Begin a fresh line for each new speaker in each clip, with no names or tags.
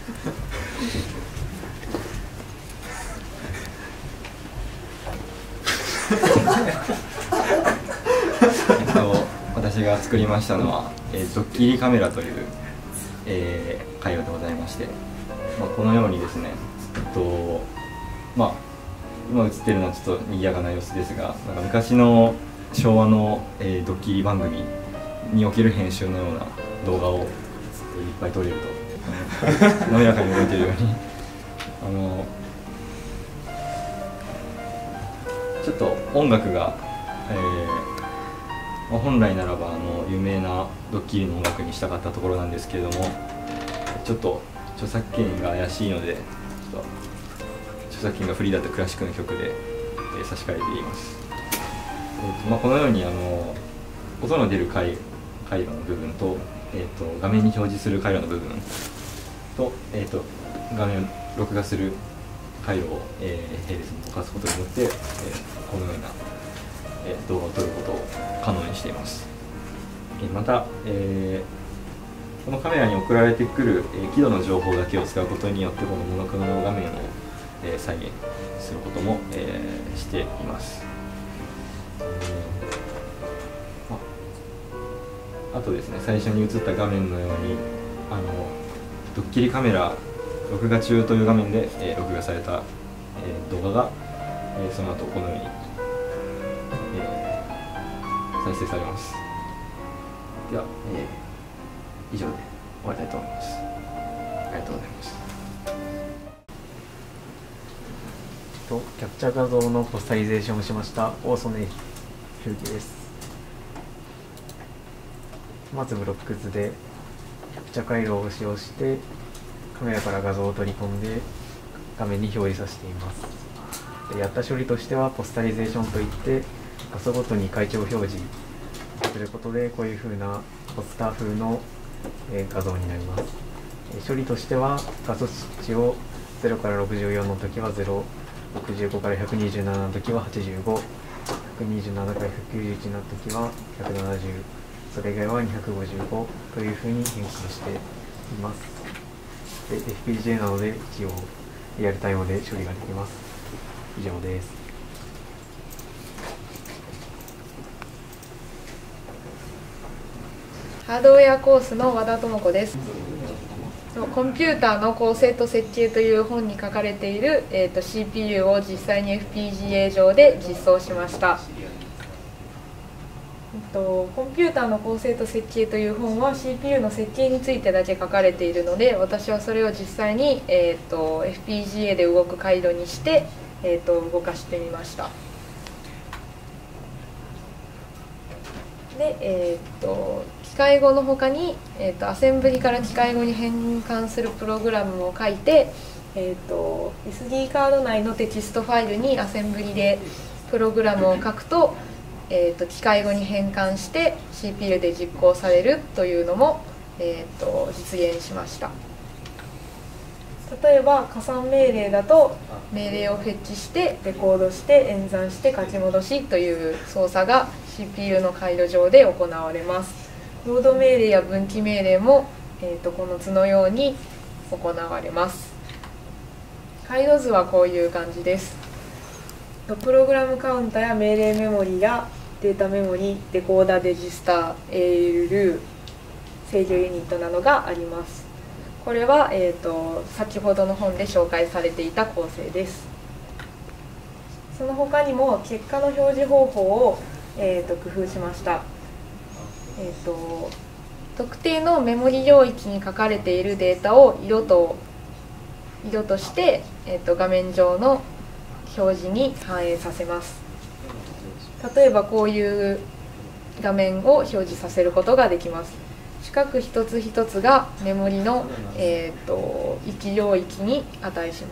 私が作りましたのは、ドッキリカメラという、回路でございまして、このようにですね、今映ってるのはちょっと賑やかな様子ですが、なんか昔の昭和の、ドッキリ番組における編集のような動画をいっぱい撮れると滑らかに動いているようにちょっと音楽が、本来ならば有名なドッキリの音楽にしたかったところなんですけれども、ちょっと著作権が怪しいので、ちょっと著作権がフリーだったクラシックの曲で、差し替えています。このように音の出る回路の部分と、画面に表示する回路の部分と、画面を録画する回路を、並列に溶かすことによって、このような、動画を撮ることを可能にしています。また、このカメラに送られてくる、輝度の情報だけを使うことによってこのモノクロの画面を、再現することも、しています。あとですね、最初に映った画面のようにドッキリカメラ録画中という画面で、録画された、動画が、その後このように、再生されます。では、以上で終わりたいと思います。ありがとうございます。
キャプチャー画像のポスタリゼーションをしました大曽根風紀です。まずブロック図でキャプチャー回路を使用してカメラから画像を取り込んで画面に表示させています。やった処理としてはポスタリゼーションといって画素ごとに階調表示することでこういう風なポスター風の画像になります。処理としては画素値を0から64の時は0、65から127の時は85、127から191の時は170、それ以外は255という風に変換しています。で FPGA なので一応リアルタイムで処理ができます。以上です。
ハードウェアコースの和田智子です。コンピューターの構成と設計という本に書かれている、CPU を実際に FPGA 上で実装しました。コンピューターの構成と設計という本は CPU の設計についてだけ書かれているので、私はそれを実際に、FPGA で動く回路にして、動かしてみました。で、機械語の他に、アセンブリから機械語に変換するプログラムを書いて、SD カード内のテキストファイルにアセンブリでプログラムを書くと、機械語に変換して CPU で実行されるというのも、実現しました。例えば加算命令だと命令をフェッチしてレコードして演算して書き戻しという操作が CPU の回路上で行われます。ロード命令や分岐命令も、この図のように行われます。回路図はこういう感じです。プログラムカウンターや命令メモリやデータメモリ、デコーダ、レジスタ、ALU、制御ユニットなどがあります。これは、先ほどの本で紹介されていた構成です。その他にも結果の表示方法を、工夫しました。特定のメモリ領域に書かれているデータを色として、画面上の表示に反映させます。例えばこういう画面を表示させることができます。四角一つ一つがメモリの、域領域に値します。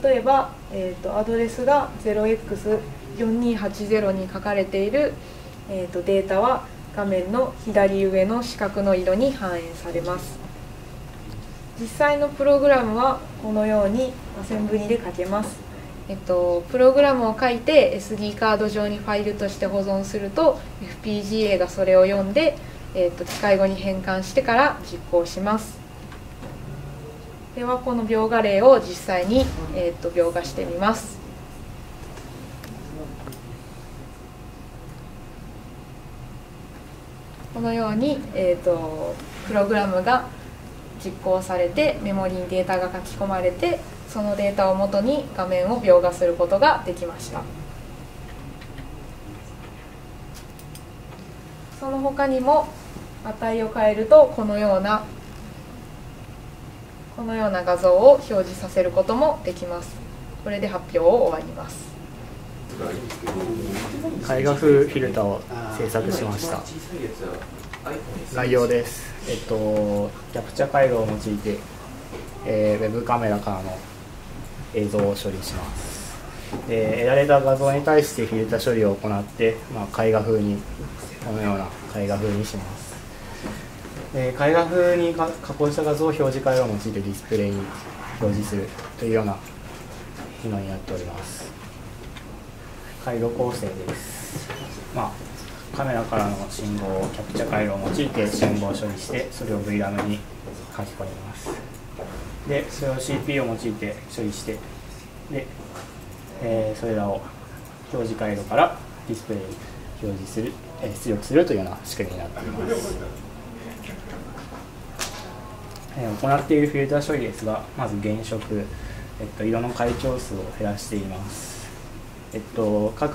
例えば、アドレスが 0x4280 に書かれている、データは画面の左上の四角の色に反映されます。実際のプログラムはこのようにアセンブリで書けます。プログラムを書いて SD カード上にファイルとして保存すると FPGA がそれを読んで、機械語に変換してから実行します。 ではこの描画例を実際に、描画してみます。このように、プログラムが実行されてメモリにデータが書き込まれて、そのデータをもとに画面を描画することができました。その他にも値を変えるとこのような画像を表示させることもできます。これで発表を終わります。
絵画風フィルターを制作しました。概要です。キャプチャ回路を用いて、ウェブカメラからの映像を処理します。得られた画像に対してフィルター処理を行って、絵画風にこのような絵画風にします。絵画風に加工した画像を表示回路を用いてディスプレイに表示するというような機能になっております。回路構成です。カメラからの信号をキャプチャ回路を用いて信号を処理して、それを VRAM に書き込みます。で、それを CPU を用いて処理して、で、それらを表示回路からディスプレイに表示する、出力するというような仕組みになっています。行っているフィルター処理ですが、まず原色、色の階調数を減らしています。各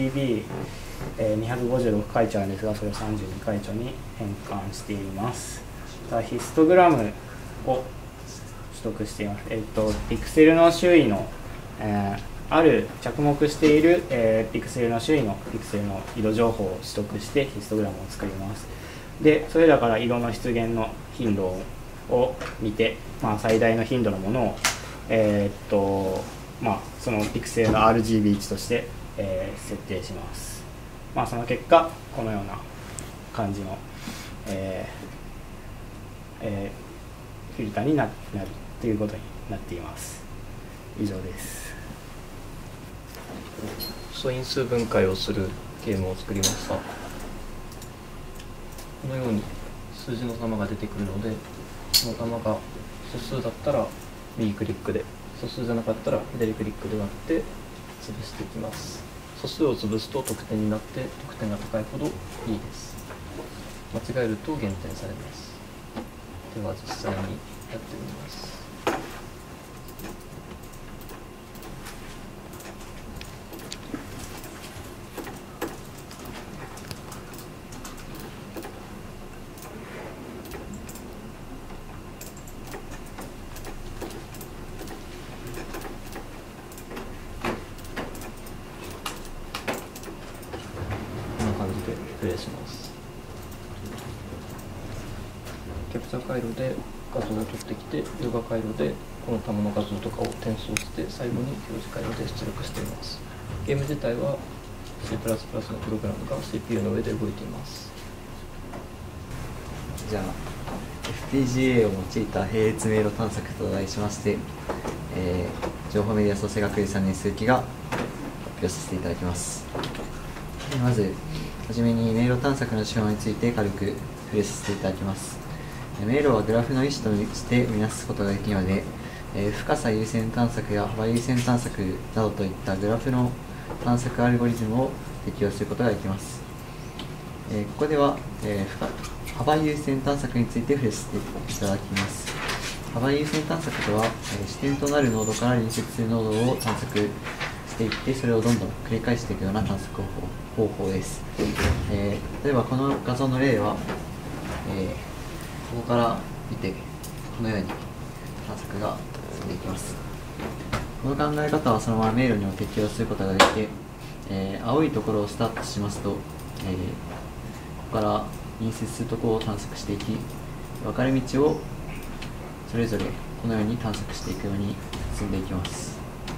RGB256 階調なんですが、それを32階調に変換しています。ヒストグラムを取得しています。ピクセルの周囲の、ある着目している、ピクセルの周囲のピクセルの色情報を取得してヒストグラムを作ります。で、それらから色の出現の頻度を見て、最大の頻度のものを、そのピクセルの RGB 値として、設定します。その結果、このような感じの、フィルターになるということになっています。以上です。
素因数分解をするゲームを作りました。このように数字の玉が出てくるので、その玉が素数だったら右クリックで、素数じゃなかったら左クリックで割って潰していきます。素数を潰すと得点になって、得点が高いほどいいです。間違えると減点されます。では実際にやってみます。プレイします。キャプチャー回路で画像を取ってきて、描画回路でこの玉の画像とかを転送して最後に表示回路で出力しています。ゲーム自体は C++ のプログラムが CPU の上で動いています。
じゃあ FPGA を用いた並列迷路探索と題しまして、情報メディア創生学院3年鈴木が発表させていただきます。まずはじめに迷路探索の手法について軽く触れさせていただきます。迷路はグラフの一種として見なすことができるので、深さ優先探索や幅優先探索などといったグラフの探索アルゴリズムを適用することができます。ここでは、幅優先探索について触れさせていただきます。幅優先探索とは、視点となるノードから隣接するノードを探索していって、それをどんどん繰り返していくような探索方法です。例えばこの画像の例は、ここから見てこのように探索が進んでいきます。この考え方はそのまま迷路にも適用することができて、青いところをスタートしますと、ここから隣接するところを探索していき、分かれ道をそれぞれこのように探索していくように進んでいきます。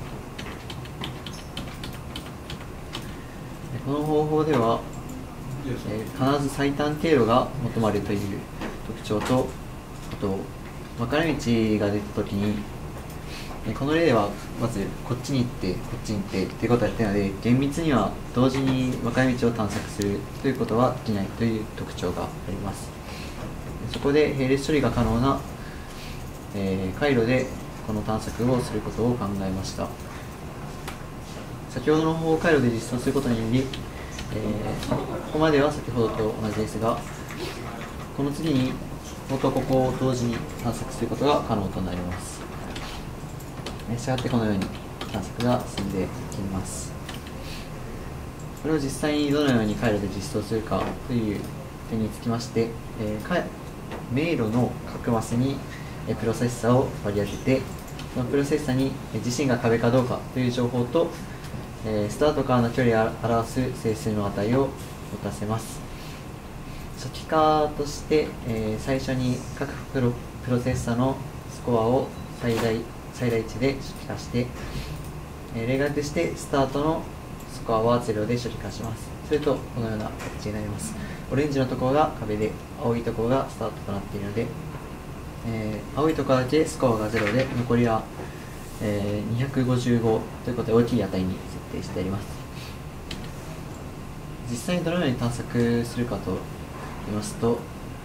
この方法では、必ず最短経路が求まるという特徴と、あと分かれ道が出たときに、この例ではまずこっちに行ってこっちに行ってということをやっているので、厳密には同時に分かれ道を探索するということはできないという特徴があります。そこで並列処理が可能な回路でこの探索をすることを考えました。先ほどの方法回路で実装することにより、ここまでは先ほどと同じですが、この次にこことここを同時に探索することが可能となります。したがってこのように探索が進んでいきます。これを実際にどのように回路で実装するかという点につきまして、迷路の各マスにプロセッサーを割り当てて、そのプロセッサーに自身が壁かどうかという情報と、スタートからの距離を表す整数の値を持たせます。初期化として、最初に各プロセッサーのスコアを最大値で初期化して、例外としてスタートのスコアは0で処理化します。するとこのような形になります。オレンジのところが壁で、青いところがスタートとなっているので、青いところだけスコアが0で、残りは、255ということで大きい値に設定してあります。実際にどのように探索するかと言いますと、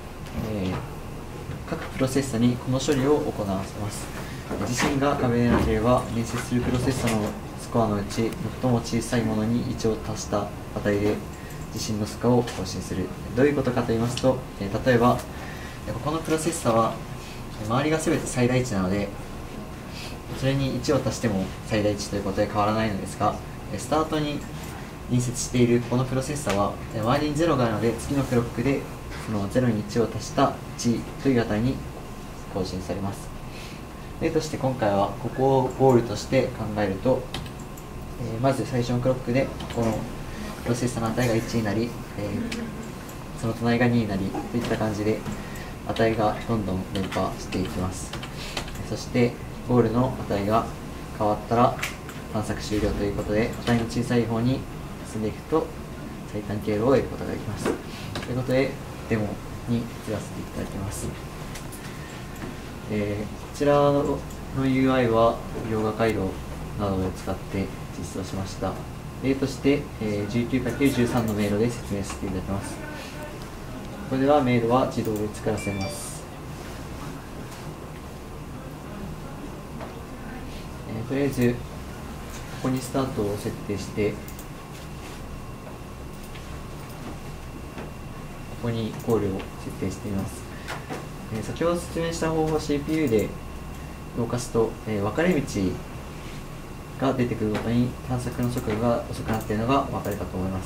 各プロセッサにこの処理を行わせます。自身が壁でなければ、隣接するプロセッサのスコアのうち最も小さいものに1を足した値で自身のスコアを更新する。どういうことかと言いますと、例えばここのプロセッサは周りが全て最大値なので、それに1を足しても最大値ということで変わらないのですが、スタートに隣接しているこのプロセッサは周りに0があるので、次のクロックでその0に1を足した1という値に更新されます。例として今回はここをゴールとして考えると、まず最初のクロックでこのプロセッサの値が1になり、その隣が2になりといった感じで値がどんどん連覇していきます。そしてゴールの値が変わったら探索終了ということで、値の小さい方に進んでいくと最短経路を得ることができます。ということでデモに移らせていただきます。こちらの UI は描画回路などを使って実装しました。例として、19×13 の迷路で説明させていただきます。ここでは迷路は自動で作らせます。とりあえずここにスタートを設定して、ここにゴールを設定しています。先ほど説明した方法を CPU で動かすと、分かれ道が出てくるごとに探索の速度が遅くなっているのが分かるかと思います。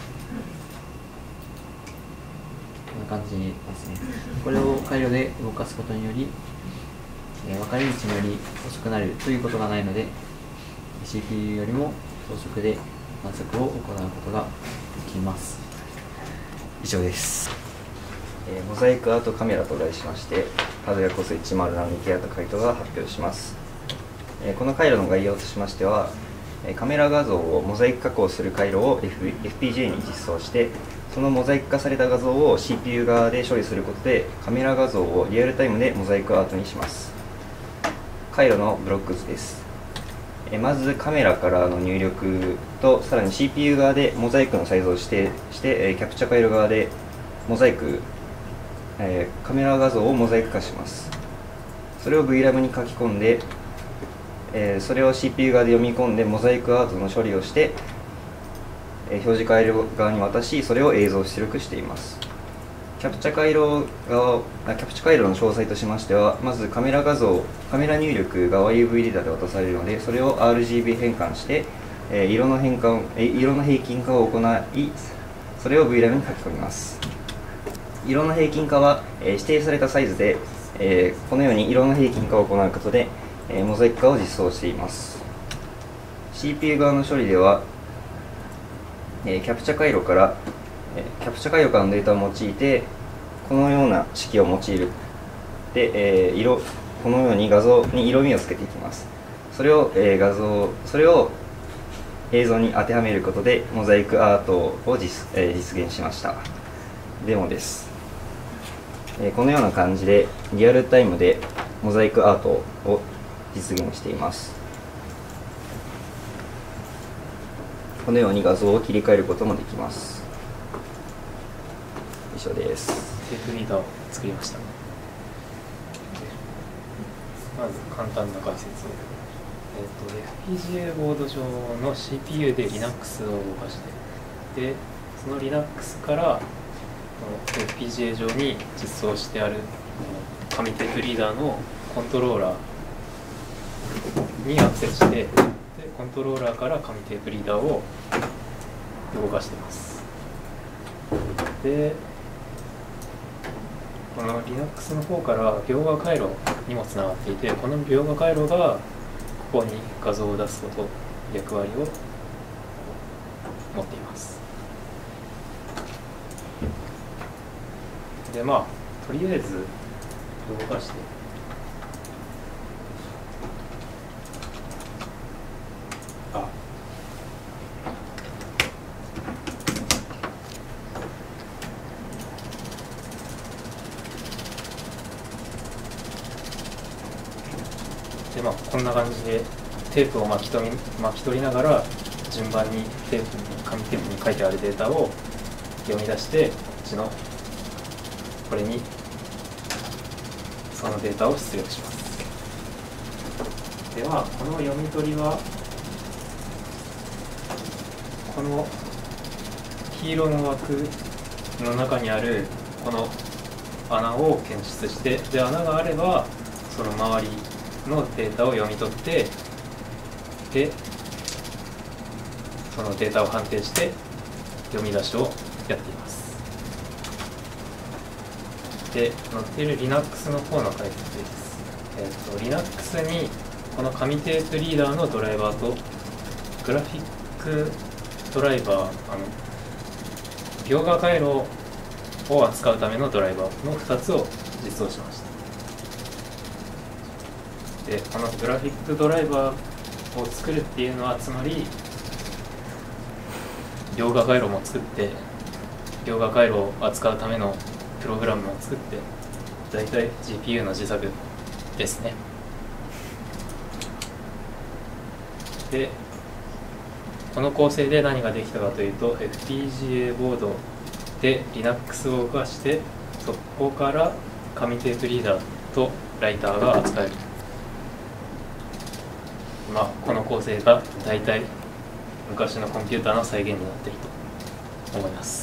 こんな感じですね。これを回路で動かすことにより、分かれ道により遅くなるということがないので、 CPU よりも高速で探索を行うことができます。以上です。
モザイクアートカメラと題しまして、ハードウェアコース107に手当回答が発表します。この回路の概要としましては、カメラ画像をモザイク加工する回路を FPGA に実装して、そのモザイク化された画像を CPU 側で処理することで、カメラ画像をリアルタイムでモザイクアートにします。回路のブロック図です。まずカメラからの入力と、さらに CPU 側でモザイクのサイズを指定して、キャプチャ回路側でモザイク、カメラ画像をモザイク化します。それを VRAM に書き込んで、それを CPU 側で読み込んでモザイクアートの処理をして、表示回路側に渡し、それを映像出力しています。キャプチャ回路の詳細としましては、まずカメラ画像、カメラ入力が YUV データで渡されるので、それを RGB 変換して、色の平均化を行い、それを VRAM に書き込みます。色の平均化は、指定されたサイズで、このように色の平均化を行うことで、モザイク化を実装しています。CPU 側の処理では、キャプチャ回路からのデータを用いて、このような式を用いる。で、このように画像に色味をつけていきます。それを映像に当てはめることで、モザイクアートを実現しました。デモです。このような感じで、リアルタイムでモザイクアートを実現しています。このように画像を切り替えることもできます。以上です。
テープリーダーを作りました。
まず簡単な解説を。FPGA ボード上の CPU で Linux を動かして、で、その Linux からこの FPGA 上に実装してある紙テープリーダーのコントローラーにアクセスして、でコントローラーから紙テープリーダーを動かしています。で、この Linux の方から描画回路にもつながっていて、この描画回路がここに画像を出すこと役割を持っています。で、まあとりあえず動かしてで、まあ、こんな感じでテープを巻き取りながら順番に紙テープに書いてあるデータを読み出して、こっちのこれにそのデータを出力します。ではこの読み取りはこの黄色の枠の中にあるこの穴を検出して、で穴があればその周りのデータを読み取って、でそのデータを判定して読み出しをやっています。で、載っている Linux の方の解説です。Linux にこの紙テープリーダーのドライバーとグラフィックドライバー、描画回路を扱うためのドライバーの2つを実装しました。で、このグラフィックドライバーを作るっていうのは、つまり描画回路も作って、描画回路を扱うためのプログラムを作って、だいたい GPU の自作ですね。で、この構成で何ができたかというと、FPGA ボードで Linux を動かして、そこから紙テープリーダーとライターが扱える。まあ、この構成が大体昔のコンピューターの再現になっていると思います。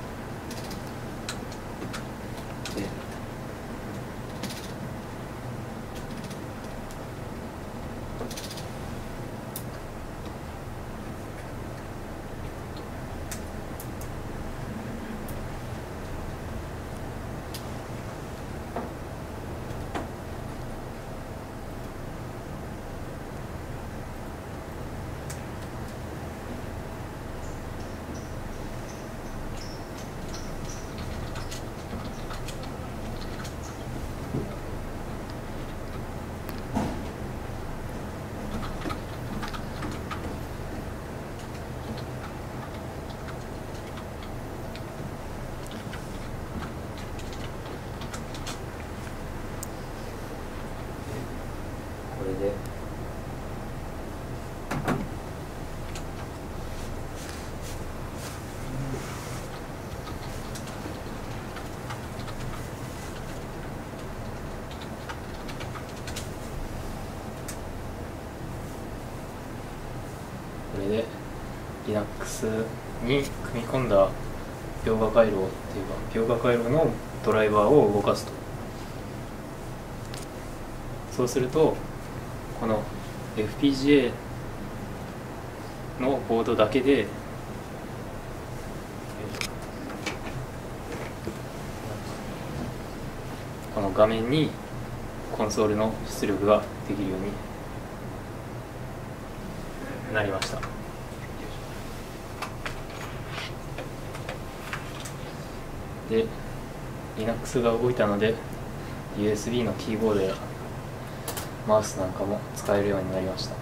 これで Linux に組み込んだ描画回路っていうか、描画回路のドライバーを動かすと。そうすると、この FPGA のボードだけでこの画面にコンソールの出力ができるようになりました。で、Linux が動いたので USB のキーボードやマウスなんかも使えるようになりました。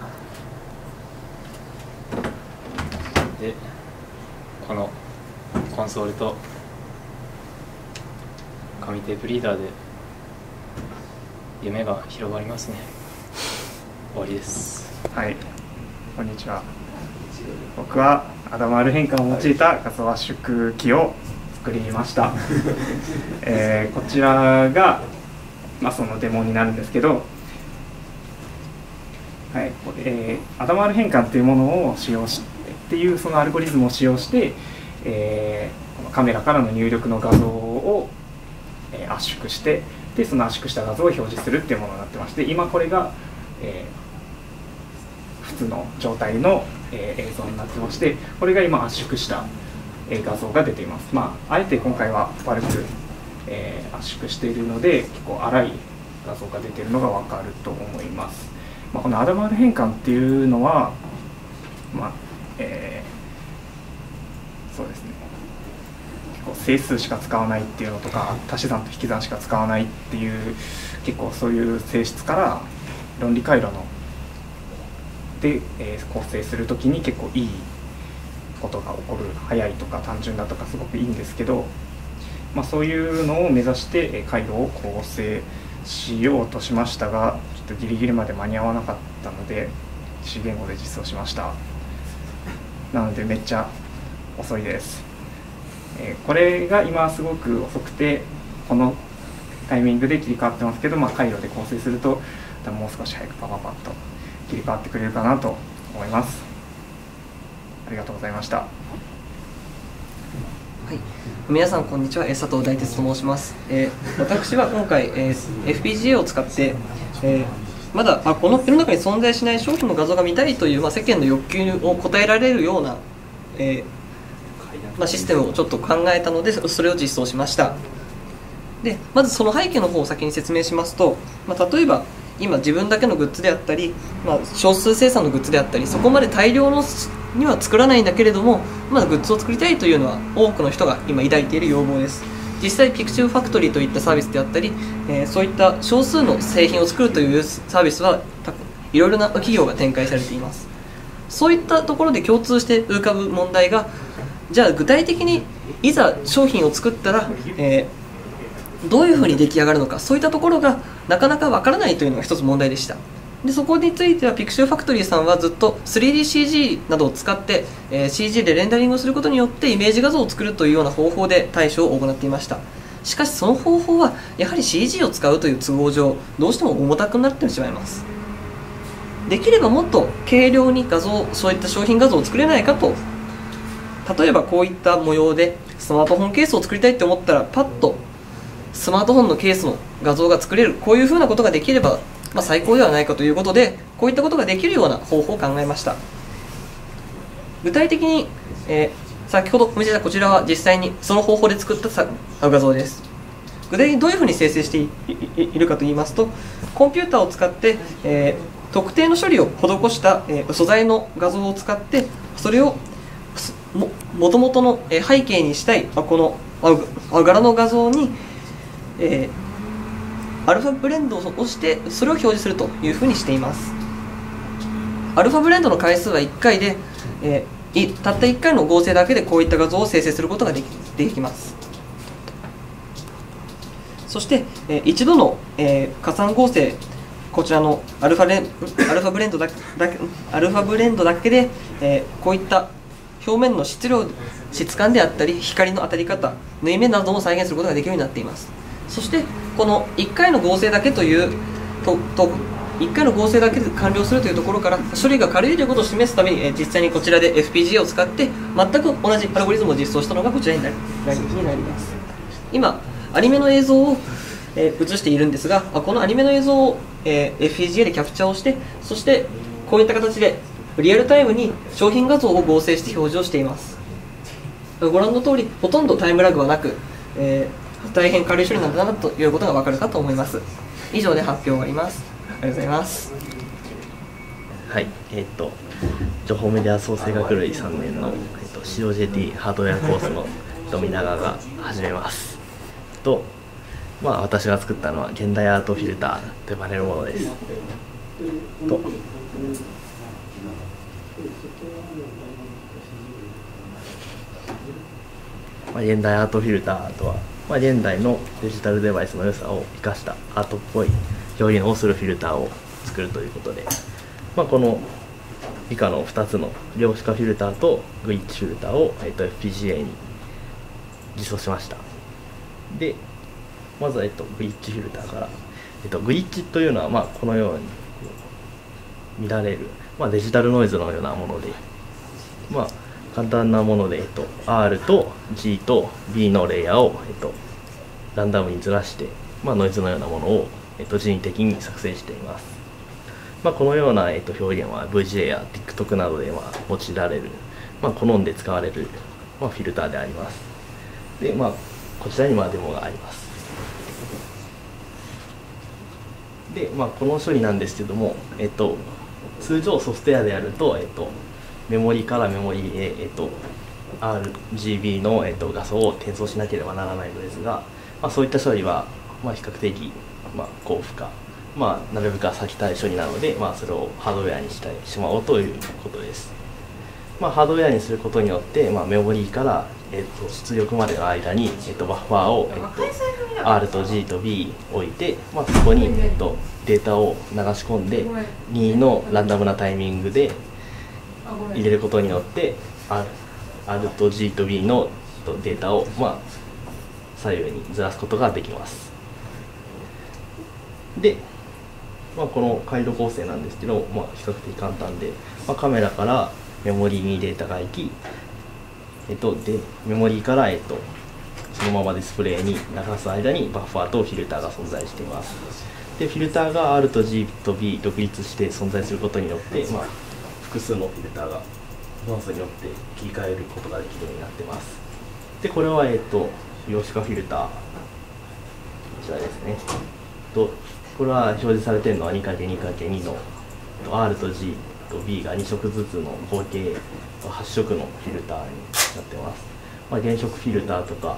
で、このコンソールと紙テープリーダーで夢が広がりますね。終わりです。
はい、こんにちは。僕はアダム R 変換を用いた画像圧縮機を作りました。こちらが、そのデモになるんですけど、 はいアダマール変換っていうものを使用してっていうそのアルゴリズムを使用して、このカメラからの入力の画像を、圧縮してでその圧縮した画像を表示するっていうものになってまして、今これが、普通の状態の、映像になってまして、これが今圧縮した、画像が出ています。あえて今回は悪く、圧縮しているので結構荒い画像が出ているのが分かると思います。このアダマール変換っていうのは、そうですね、結構整数しか使わないっていうのとか足し算と引き算しか使わないっていう結構そういう性質から論理回路ので、構成するときに結構いいことが起こる、早いとか単純だとかすごくいいんですけど、そういうのを目指して回路を構成しようとしましたが、ちょっとギリギリまで間に合わなかったので C 言語で実装しました。なのでめっちゃ遅いです。これが今すごく遅くてこのタイミングで切り替わってますけど、回路で構成するともう少し早くパパッと切り替わってくれるかなと思います。ありがとうございました。
はい、皆さんこんにちは、佐藤大哲と申します。私は今回、FPGA を使って、まだこの世の中に存在しない商品の画像が見たいという、世間の欲求を応えられるような、システムをちょっと考えたのでそれを実装しました。でまずその背景の方を先に説明しますと、例えば今自分だけのグッズであったり、少数生産のグッズであったり、そこまで大量のには作らないんだけれども、グッズを作りたいというのは多くの人が今抱いている要望です。実際ピクチューファクトリーといったサービスであったり、そういった少数の製品を作るというサービスはいろいろな企業が展開されています。そういったところで共通して浮かぶ問題が、じゃあ具体的にいざ商品を作ったら、どういうふうに出来上がるのか、そういったところがなかなかわからないというのが一つ問題でした。でそこについてはピクチューファクトリーさんはずっと 3DCG などを使って、CG でレンダリングをすることによってイメージ画像を作るというような方法で対処を行っていました。しかしその方法はやはり CG を使うという都合上どうしても重たくなってしまいます。できればもっと軽量にそういった商品画像を作れないかと。例えばこういった模様でスマートフォンケースを作りたいと思ったらパッとスマートフォンのケースの画像が作れる、こういうふうなことができれば最高ではないかということで、こういったことができるような方法を考えました。具体的に、先ほど見せたこちらは実際にその方法で作った画像です。具体的にどういうふうに生成しているかといいますと、コンピューターを使って、特定の処理を施した、素材の画像を使ってそれをもともとの背景にしたいこの柄の画像に、アルファブレンドをしてそれを表示するというふうにしています。アルファブレンドの回数は1回で、たった1回の合成だけでこういった画像を生成することができます。そして、一度の、加算合成、こちらのアルファブレンドだけで、こういった表面の質感であったり光の当たり方、縫い目なども再現することができるようになっています。そしてこの1回の合成だけという1回の合成だけで完了するというところから処理が軽いということを示すために、実際にこちらで FPGA を使って全く同じアルゴリズムを実装したのがこちらになります。今アニメの映像を、映しているんですが、このアニメの映像を、FPGA でキャプチャーをして、そしてこういった形でリアルタイムに商品画像を合成して表示をしています。ご覧の通りほとんどタイムラグはなく、大変軽い処理なんだなということが分かるかと思います。以上で発表終わります。ありがとうございます。
はい、情報メディア創生学類3年の、COJT ハードウェアコースの富永が始めます。私が作ったのは現代アートフィルターと呼ばれるものです。現代アートフィルターとは、現代のデジタルデバイスの良さを生かしたアートっぽい表現をするフィルターを作るということで、この以下の2つの量子化フィルターとグリッチフィルターを、FPGA に実装しました。でまずは、グリッチフィルターから、グリッチというのは、このように見られる、デジタルノイズのようなもので、簡単なもので、R と G と B のレイヤーを、ランダムにずらして、ノイズのようなものを、人為的に作成しています。このような、表現は VGA や TikTok などで、用いられる、好んで使われる、フィルターであります。で、こちらにデモがあります。で、この処理なんですけども、通常ソフトウェアでやると、メモリからメモリへ、RGB の、画素を転送しなければならないのですが、そういった処理は、比較的、高負荷、なるべく先たい処理なので、それをハードウェアにしてしまおうということです。ハードウェアにすることによって、メモリから、出力までの間に、バッファーを、R と G と B 置いて、そこに、データを流し込んで任意のランダムなタイミングで入れることによって R と G と B のデータを左右にずらすことができます。で、この回路構成なんですけど、比較的簡単で、カメラからメモリにデータが行き、でメモリから、そのままディスプレイに流す間にバッファーとフィルターが存在しています。でフィルターが R と G と B 独立して存在することによって、複数のフィルターがノイズによって切り替えることができるようになっています。でこれは、量子化フィルター、こちらですね。これは表示されているのは 2×2×2 の R と G と B が2色ずつの合計8色のフィルターになっています。原色フィルターとか、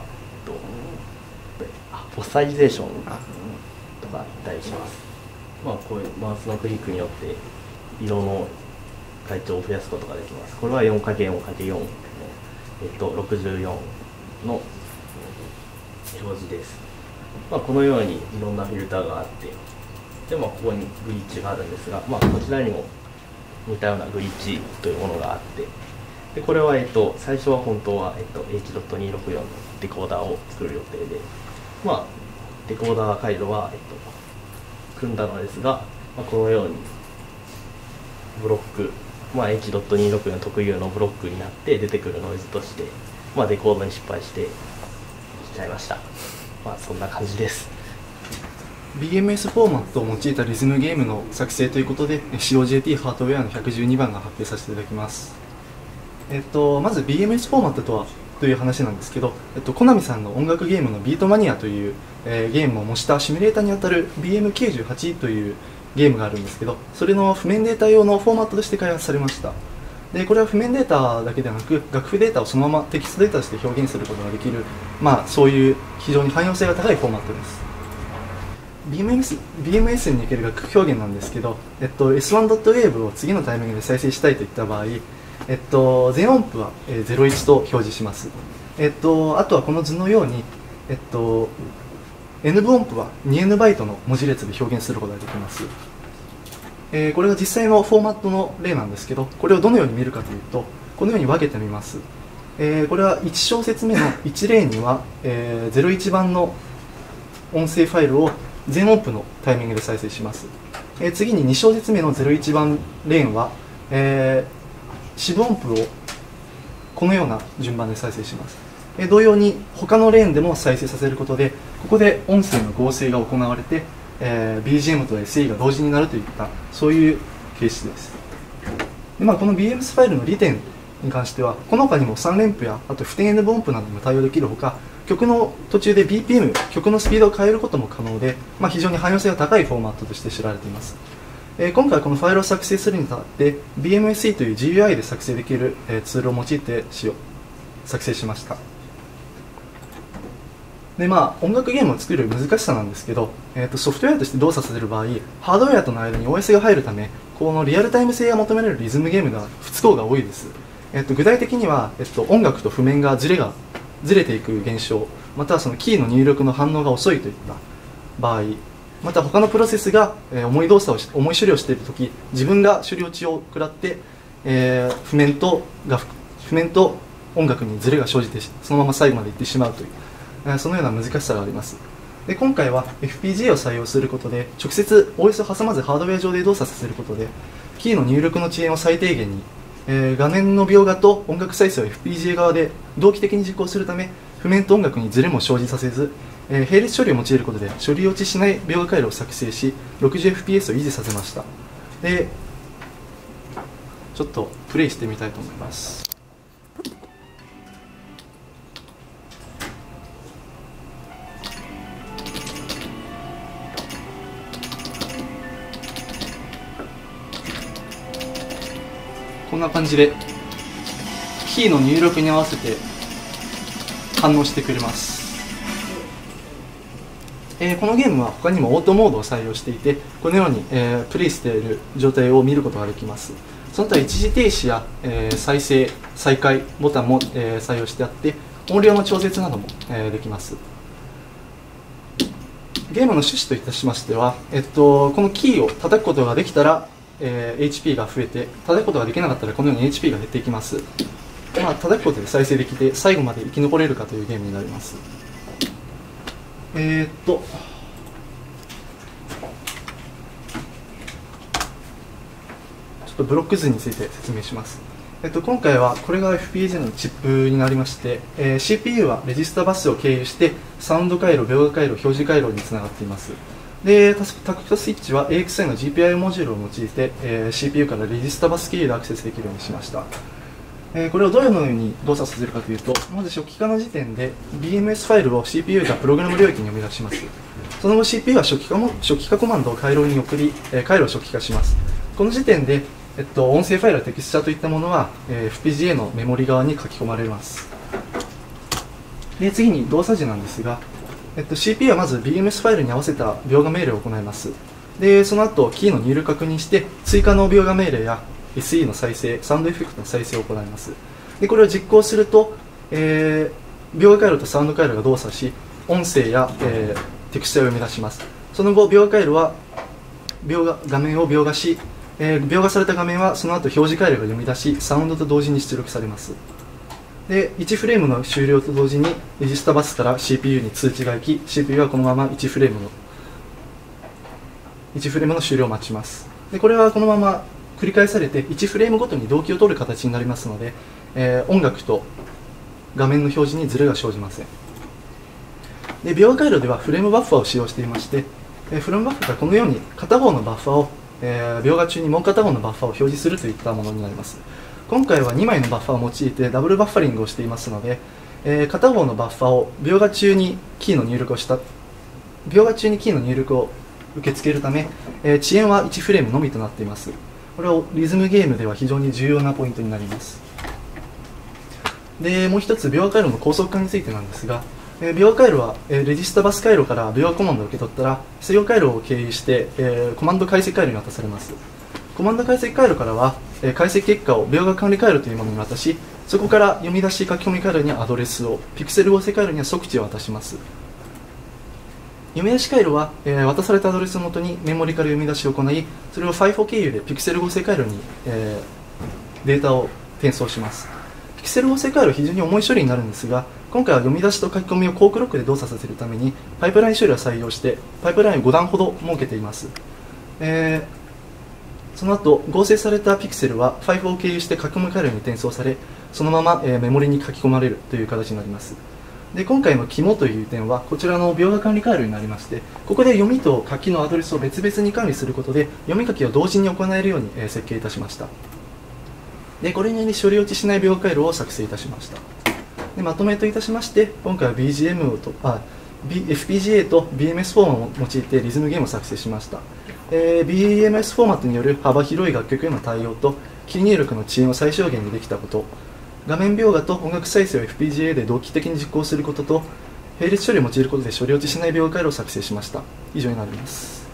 ポスタリゼーションとかいったりします。こういうマウスのクリックによって色の階調を増やすことができます。これは 4×4×4 の、64の表示です。このようにいろんなフィルターがあって、でここにグリッチがあるんですが、こちらにも似たようなグリッチというものがあって、でこれは、最初は本当は、H.264 のデコーダーを作る予定で、デコーダー回路は、組んだのですが、このようにブロック、H.264 特有のブロックになって出てくるノイズとして、デコードに失敗してしちゃいました。そんな感じです。
BMS フォーマットを用いたリズムゲームの作成ということで、使用 JT ハードウェアの112番が発表させていただきます。まず BMS フォーマットとはという話なんですけど、コナミさんの音楽ゲームのビートマニアという、ゲームを模したシミュレーターにあたる BM98 というゲームがあるんですけど、それの譜面データ用のフォーマットとして開発されました。でこれは譜面データだけではなく、楽譜データをそのままテキストデータとして表現することができる、そういう非常に汎用性が高いフォーマットです。BMS における楽譜表現なんですけど、S1.wave を次のタイミングで再生したいといった場合、全音符は01と表示します。あとはこの図のように、N 分音符は 2N バイトの文字列で表現することができます。これが実際のフォーマットの例なんですけど、これをどのように見るかというと、このように分けてみます。これは1小節目の1レーンには、01番の音声ファイルを全音符のタイミングで再生します。次に2小節目の01番レーンは、四分音符をこのような順番で再生します。同様に他のレーンでも再生させることで、ここで音声の合成が行われて、BGM と SE が同時になるといったそういう形式です。で、この BMS ファイルの利点に関しては、この他にも3連符やあと不定 N 分音符などにも対応できるほか、曲の途中で BPM、曲のスピードを変えることも可能で、非常に汎用性が高いフォーマットとして知られています。今回このファイルを作成するにあたって BMSE という GUI で作成できるツールを用いて作成しました。で音楽ゲームを作る難しさなんですけど、ソフトウェアとして動作させる場合、ハードウェアとの間に OS が入るため、このリアルタイム性が求められるリズムゲームが不都合が多いです。具体的には、音楽と譜面がずれていく現象、またはそのキーの入力の反応が遅いといった場合、また他のプロセスが重い処理をしているとき、自分が処理落ちを食らって、譜面と音楽にズレが生じてそのまま最後までいってしまうという、そのような難しさがあります。 で今回は FPGA を採用することで直接 OS を挟まずハードウェア上で動作させることでキーの入力の遅延を最低限に、画面の描画と音楽再生を FPGA 側で同期的に実行するため譜面と音楽にズレも生じさせず、並列処理を用いることで処理落ちしない描画回路を作成し 60fps を維持させました。でちょっとプレイしてみたいと思います。こんな感じでキーの入力に合わせて反応してくれます。このゲームは他にもオートモードを採用していてこのように、プレイしている状態を見ることができます。その他一時停止や、再生再開ボタンも、採用してあって音量の調節なども、できます。ゲームの趣旨といたしましては、このキーを叩くことができたらHP が増えて叩くことができなかったらこのように HP が減っていきます。叩くことで再生できて最後まで生き残れるかというゲームになります。ちょっとブロック図について説明します。今回はこれが FPGA のチップになりまして、CPU はレジスタバスを経由してサウンド回路、描画回路、表示回路につながっています。でタクトスイッチは AXI の GPIO モジュールを用いて、CPU からレジスタバス経由でアクセスできるようにしました。これをどのように動作させるかというと、まず初期化の時点で BMS ファイルを CPU がプログラム領域に読み出します。その後 CPU は初期化コマンドを回路に送り、回路を初期化します。この時点で、音声ファイルやテキスチャといったものは、FPGA のメモリ側に書き込まれます。で次に動作時なんですが、CPU はまず BMS ファイルに合わせた描画命令を行います。でその後キーの入力確認して追加の描画命令や SE の再生、サウンドエフェクトの再生を行います。でこれを実行すると、描画回路とサウンド回路が動作し音声や、テクスチャを生み出します。その後描画回路は画面を描画し、描画された画面はその後表示回路が読み出しサウンドと同時に出力されます。で1フレームの終了と同時にレジスタバスから CPU に通知が行き CPU はこのまま1フレームの終了を待ちます。でこれはこのまま繰り返されて1フレームごとに同期を取る形になりますので、音楽と画面の表示にズレが生じません。で描画回路ではフレームバッファーを使用していまして、フレームバッファーがこのように片方のバッファーを、描画中にもう片方のバッファーを表示するといったものになります。今回は2枚のバッファーを用いてダブルバッファリングをしていますので、片方のバッファーを描画中にキーの入力を受け付けるため、遅延は1フレームのみとなっています。これはリズムゲームでは非常に重要なポイントになります。でもう一つ描画回路の高速化についてなんですが、描画回路はレジスタバス回路から描画コマンドを受け取ったら制御回路を経由してコマンド解析回路に渡されます。コマンド解析回路からは解析結果を描画管理回路というものに渡し、そこから読み出し書き込み回路にアドレスを、ピクセル合成回路には測値を渡します。読み出し回路は、渡されたアドレスをもとにメモリから読み出しを行い、それを FIFO 経由でピクセル合成回路に、データを転送します。ピクセル合成回路は非常に重い処理になるんですが、今回は読み出しと書き込みをコークロックで動作させるためにパイプライン処理を採用してパイプラインを5段ほど設けています。その後合成されたピクセルは FIFO を経由して書き込み回路に転送され、そのまま、メモリに書き込まれるという形になります。で今回の肝という点はこちらの描画管理回路になりまして、ここで読みと書きのアドレスを別々に管理することで読み書きを同時に行えるように、設計いたしました。でこれにより処理落ちしない描画回路を作成いたしました。でまとめといたしまして、今回は FPGA と BMS フォーマットを用いてリズムゲームを作成しました。BMS フォーマットによる幅広い楽曲への対応とキー入力の遅延を最小限にできたこと、画面描画と音楽再生を FPGA で同期的に実行することと並列処理を用いることで処理落ちしない描画回路を作成しました。以上になります。